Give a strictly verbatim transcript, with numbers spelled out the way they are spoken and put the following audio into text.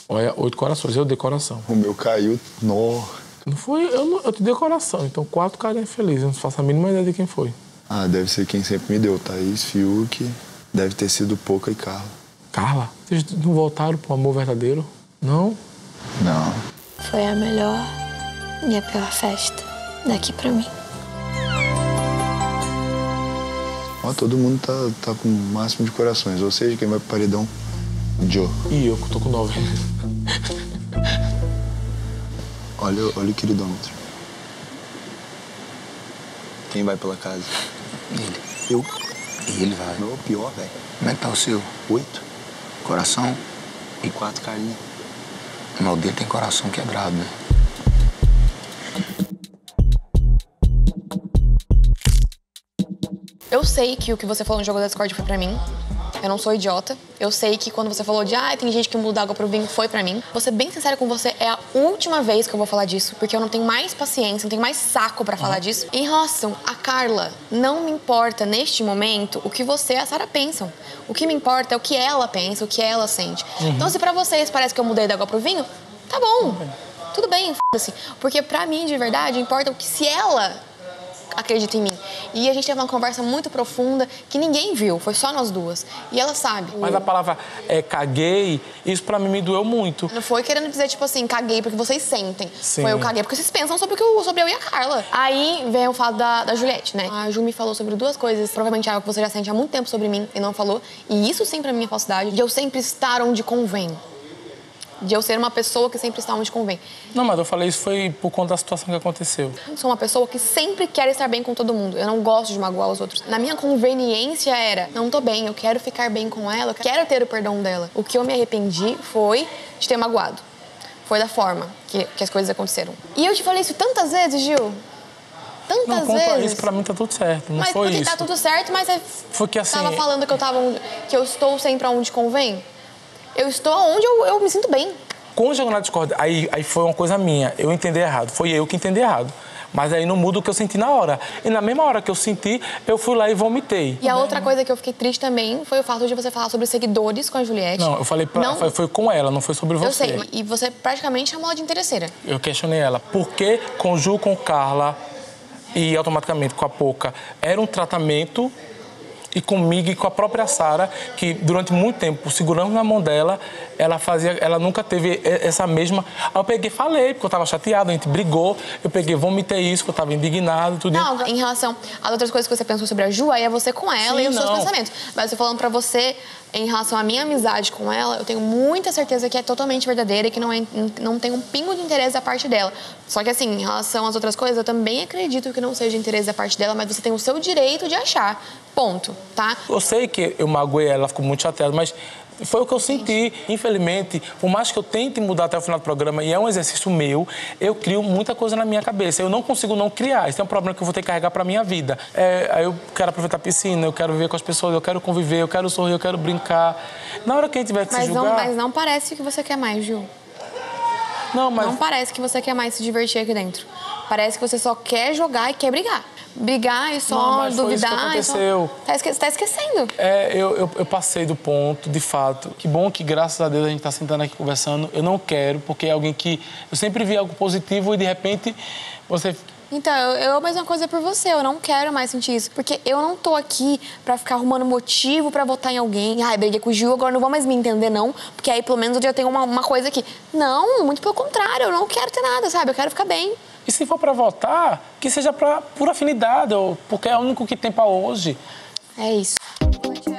Olha, oito corações, eu dei coração. O meu caiu, nó. Não foi, eu, não, eu te dei coração, então quatro carinhas felizes, eu não faço a mínima ideia de quem foi. Ah, deve ser quem sempre me deu, Thaís, Fiuk, deve ter sido Poca e Carla. Carla? Vocês não voltaram pro amor verdadeiro? Não? Não. Foi a melhor e a pior festa daqui pra mim. Ó, todo mundo tá, tá com o máximo de corações, ou seja, quem vai pro paredão? Joe. E eu, que tô com nove. Olha, olha o queridômetro. Quem vai pela casa? Ele. Eu? Ele vai. Não, pior, velho. Como é que tá o seu? Oito. Coração? E quatro carinhas. Mas o dele tem coração quebrado, né? Eu sei que o que você falou no jogo da Discord foi pra mim. Eu não sou idiota. Eu sei que quando você falou de ah, tem gente que muda água pro vinho, foi pra mim. Vou ser bem sincera com você, é a última vez que eu vou falar disso, porque eu não tenho mais paciência, não tenho mais saco pra falar disso. Em relação a Carla, não me importa neste momento o que você e a Sarah pensam. O que me importa é o que ela pensa, o que ela sente. Uhum. Então, se pra vocês parece que eu mudei da água pro vinho, tá bom. Tudo bem, f***se. Porque pra mim, de verdade, importa o que se ela acredita em mim. E a gente teve uma conversa muito profunda que ninguém viu, foi só nós duas. E ela sabe. Mas a palavra é, caguei, isso pra mim me doeu muito. Não foi querendo dizer, tipo assim, caguei porque vocês sentem. Sim. Foi eu caguei porque vocês pensam sobre, o que eu, sobre eu e a Carla. Aí vem o fato da, da Juliette, né? A Ju me falou sobre duas coisas, provavelmente algo que você já sente há muito tempo sobre mim e não falou. E isso sim pra mim é falsidade. De eu sempre estar onde convém. De eu ser uma pessoa que sempre está onde convém. Não, mas eu falei isso foi por conta da situação que aconteceu. Eu sou uma pessoa que sempre quer estar bem com todo mundo. Eu não gosto de magoar os outros. Na minha conveniência era, não tô bem, eu quero ficar bem com ela, eu quero ter o perdão dela. O que eu me arrependi foi de ter magoado. Foi da forma que, que as coisas aconteceram. E eu te falei isso tantas vezes, Gil. Tantas não, quanto vezes. A isso, pra mim tá tudo certo, não mas foi porque isso. tá tudo certo, mas você foi que, assim, tava falando que eu, tava onde, que eu estou sempre onde convém. Eu estou onde eu, eu me sinto bem. Com o jogo na Discord, aí, aí foi uma coisa minha, eu entendi errado, foi eu que entendi errado. Mas aí não muda o que eu senti na hora. E na mesma hora que eu senti, eu fui lá e vomitei. E a outra coisa que eu fiquei triste também foi o fato de você falar sobre os seguidores com a Juliette. Não, eu falei pra não... foi, foi com ela, não foi sobre você. Eu sei, e você praticamente chamou ela de interesseira. Eu questionei ela, por que com Ju, com Carla e automaticamente com a Poca era um tratamento... E comigo e com a própria Sarah, que durante muito tempo, segurando na mão dela, ela fazia, ela nunca teve essa mesma... Aí eu peguei, falei, porque eu tava chateado, a gente brigou, eu peguei, vomitei isso, porque eu tava indignado, tudo. Não, em relação às outras coisas que você pensou sobre a Ju, aí é você com ela Sim, e os não. seus pensamentos. Mas eu falando pra você, em relação à minha amizade com ela, eu tenho muita certeza que é totalmente verdadeira e que não, é, não tem um pingo de interesse da parte dela. Só que assim, em relação às outras coisas, eu também acredito que não seja interesse da parte dela, mas você tem o seu direito de achar. Ponto, tá? Eu sei que eu magoei ela, ela ficou muito chateada, mas foi o que eu senti. Infelizmente, por mais que eu tente mudar até o final do programa, e é um exercício meu, eu crio muita coisa na minha cabeça. Eu não consigo não criar. Esse é um problema que eu vou ter que carregar pra minha vida. É, aí eu quero aproveitar a piscina, eu quero viver com as pessoas, eu quero conviver, eu quero sorrir, eu quero brincar. Na hora que a gente tiver que mas se julgar... Não, mas não parece que você quer mais, Gil. Não, mas... Não parece que você quer mais se divertir aqui dentro. Parece que você só quer jogar e quer brigar. Brigar e só não, mas duvidar. Foi isso que aconteceu. Só... Tá, esque... tá esquecendo. É, eu, eu, eu passei do ponto, de fato. Que bom que, graças a Deus, a gente tá sentando aqui conversando. Eu não quero, porque é alguém que... Eu sempre vi algo positivo e, de repente, você... Então, eu, eu a mesma coisa por você. Eu não quero mais sentir isso. Porque eu não tô aqui pra ficar arrumando motivo pra votar em alguém. Ai, briguei com o Gil, agora não vou mais me entender, não. Porque aí, pelo menos, eu já tenho uma, uma coisa aqui. Não, muito pelo contrário. Eu não quero ter nada, sabe? Eu quero ficar bem. E se for pra votar, que seja pra, por afinidade, ou porque é o único que tem pra hoje. É isso.